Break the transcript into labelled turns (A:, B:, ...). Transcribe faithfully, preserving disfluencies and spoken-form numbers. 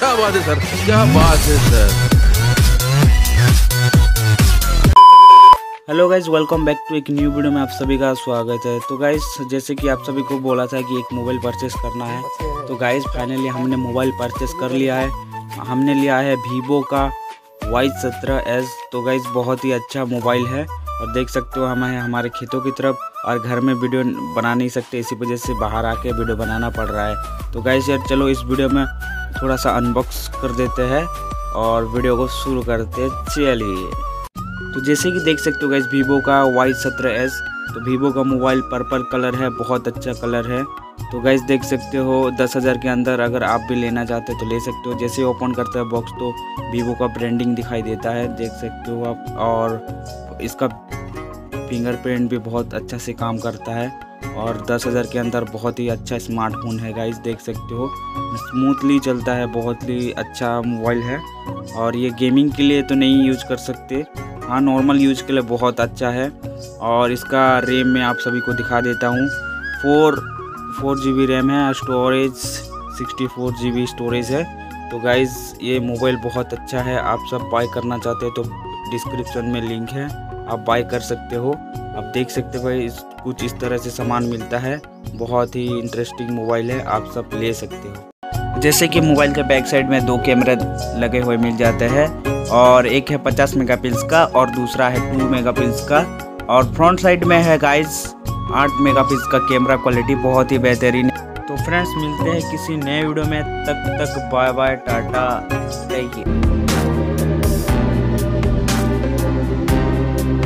A: क्या बात है सर, क्या बात है sir.
B: Hello guys, welcome back to एक न्यू वीडियो में आप सभी का स्वागत है। तो गाइज, जैसे कि आप सभी को बोला था कि एक मोबाइल परचेस करना है, तो गाइज फाइनली हमने मोबाइल परचेस कर लिया है। हमने लिया है वीवो का वाई सत्रह एस। तो गाइज बहुत ही अच्छा मोबाइल है और देख सकते हो हम हैं हमारे खेतों की तरफ और घर में वीडियो बना नहीं सकते, इसी वजह से बाहर आके वीडियो बनाना पड़ रहा है। तो गाइज यार चलो इस वीडियो में थोड़ा सा अनबॉक्स कर देते हैं और वीडियो को शुरू करते हैं। चलिए, तो जैसे कि देख सकते हो गाइस वीवो का वाई सत्रह एस। तो वीवो का मोबाइल पर्पल कलर है, बहुत अच्छा कलर है। तो गाइस देख सकते हो दस हज़ार के अंदर अगर आप भी लेना चाहते हो तो ले सकते हो। जैसे ओपन करते हैं बॉक्स तो वीवो का ब्रांडिंग दिखाई देता है, देख सकते हो आप। और इसका फिंगरप्रिंट भी बहुत अच्छा से काम करता है और दस हज़ार के अंदर बहुत ही अच्छा स्मार्टफोन है गाइस, देख सकते हो। स्मूथली चलता है, बहुत ही अच्छा मोबाइल है। और ये गेमिंग के लिए तो नहीं यूज कर सकते, हाँ नॉर्मल यूज के लिए बहुत अच्छा है। और इसका रैम मैं आप सभी को दिखा देता हूँ। Four four G B RAM है, storage sixty four G B storage है। तो गाइज़ ये मोबाइल बहुत अच्छा है। आप सब बाय करना चाहते हो तो डिस्क्रिप्शन में लिंक है, आप बाय कर सकते हो। आप देख सकते हो भाई इस, कुछ इस तरह से सामान मिलता है। बहुत ही इंटरेस्टिंग मोबाइल है, आप सब ले सकते हो। जैसे कि मोबाइल के बैक साइड में दो कैमरे लगे हुए मिल जाते हैं और एक है पचास मेगापिक्सल का और दूसरा है टू मेगापिक्सल का। और फ्रंट साइड में है गाइस आठ मेगापिक्सल का कैमरा, क्वालिटी बहुत ही बेहतरीन है। तो फ्रेंड्स मिलते हैं किसी नए वीडियो में, तब तक bye bye, tata, thank you.